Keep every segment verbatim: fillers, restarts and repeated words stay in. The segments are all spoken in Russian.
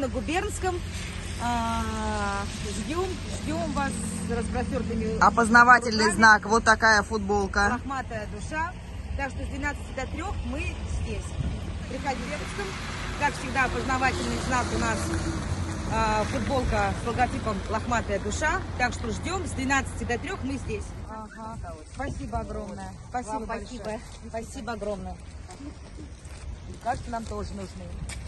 Губернском. Ждем, ждем вас с распростертыми... Опознавательный руками. знак, вот такая футболка. Лохматая душа. Так что с двенадцати до трёх мы здесь. Приходи в Губернском. Как всегда, опознавательный знак у нас э, футболка с логотипом «Лохматая душа». Так что ждем, с двенадцати до трёх мы здесь. Ага. Спасибо огромное. Спасибо, спасибо. Спасибо огромное. Кажется, нам тоже нужны.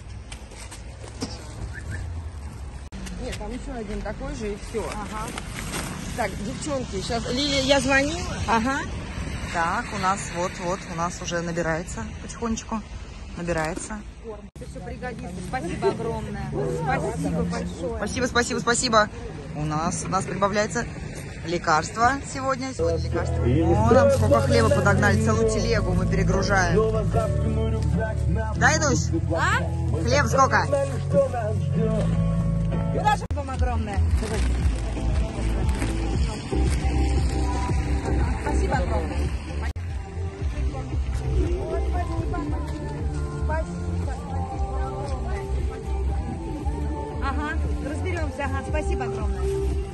Нет, там еще один такой же и все. Ага. Так, девчонки, сейчас Лилия, я звонила. Ага. Так, у нас вот-вот, у нас уже набирается потихонечку. Набирается. Это все пригодится. Спасибо огромное. Спасибо большое. Спасибо, спасибо, спасибо. У нас, у нас прибавляется лекарство сегодня. Сегодня лекарство. О, нам сколько хлеба подогнали, целую телегу мы перегружаем. Дай, Дусь? А? Хлеб сколько? Спасибо вам огромное. Спасибо огромное. Ага, разберемся. Ага, спасибо огромное.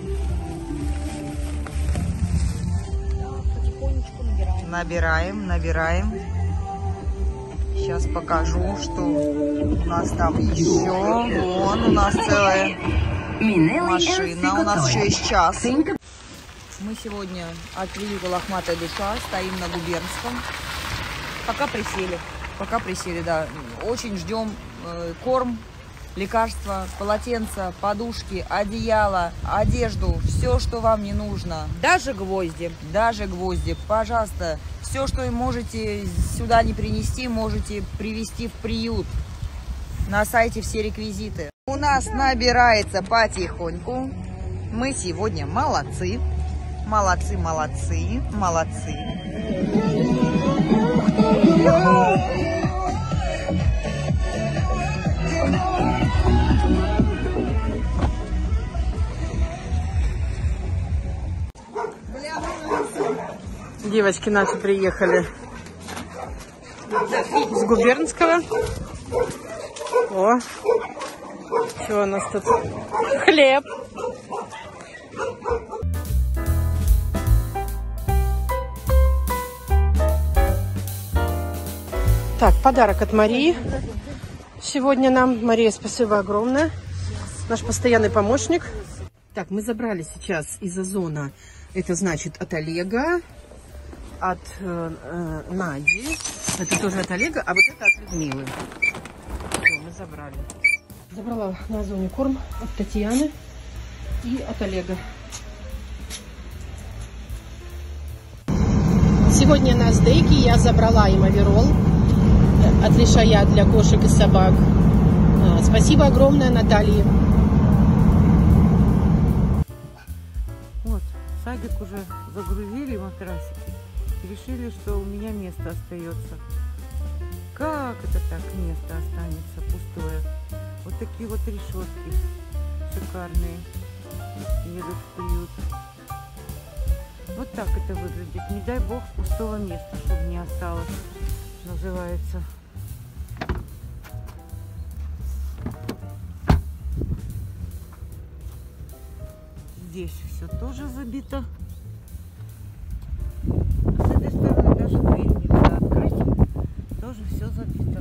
Потихонечку набираем. Набираем, набираем. Сейчас покажу, что у нас там еще. Вон у нас целая машина. У нас еще есть час. Мы сегодня от приюта «Лохматая душа» стоим на Губернском. Пока присели. Пока присели, да. Очень ждем э, корм, лекарства, полотенца, подушки, одеяло, одежду. Все, что вам не нужно. Даже гвозди. Даже гвозди. Пожалуйста, все, что вы можете сюда не принести, можете привезти в приют. На сайте все реквизиты. У нас набирается потихоньку. Мы сегодня молодцы. Молодцы, молодцы, молодцы. Девочки наши приехали с Губернского. О, что у нас тут? Хлеб. Так, подарок от Марии. Сегодня нам. Мария, спасибо огромное. Наш постоянный помощник. Так, мы забрали сейчас из Озона. Это значит от Олега, от э, э, Нади. Это тоже от Олега, а вот это от Людмилы. Все, мы забрали. Забрала на Озоне корм от Татьяны и от Олега. Сегодня на стейке я забрала им оверолл от Лишая для кошек и собак. Спасибо огромное Наталье. Вот, садик уже загрузили матрасики. Решили, что у меня место остается. Как это так место останется пустое? Вот такие вот решетки шикарные едут в приют. Вот так это выглядит. Не дай бог пустого места, чтобы не осталось, называется. Здесь все тоже забито. С этой стороны даже дверь нельзя открыть. Тоже все забито.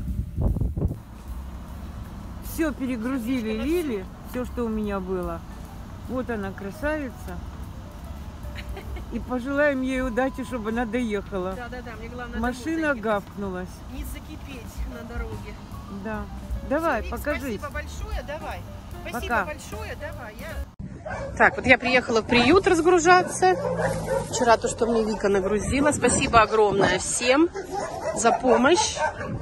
Все перегрузили Лили, все, что у меня было. Вот она, красавица. И пожелаем ей удачи, чтобы она доехала. Да, да, да, мне главное Машина гавкнулась. не закипеть на дороге. Да. Давай, Вик, покажи. Спасибо большое, давай. Спасибо Пока. большое, давай. Я... Так, вот я приехала в приют разгружаться. Вчера то, что мне Вика нагрузила. Спасибо огромное всем за помощь.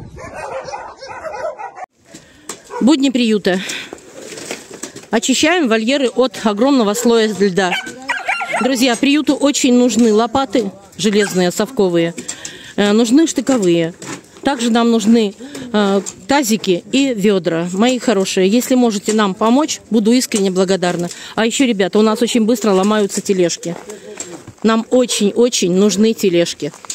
Будни приюта. Очищаем вольеры от огромного слоя льда. Друзья, приюту очень нужны лопаты железные, совковые, э, нужны штыковые. Также нам нужны э, тазики и ведра. Мои хорошие, если можете нам помочь, буду искренне благодарна. А еще, ребята, у нас очень быстро ломаются тележки. Нам очень-очень нужны тележки.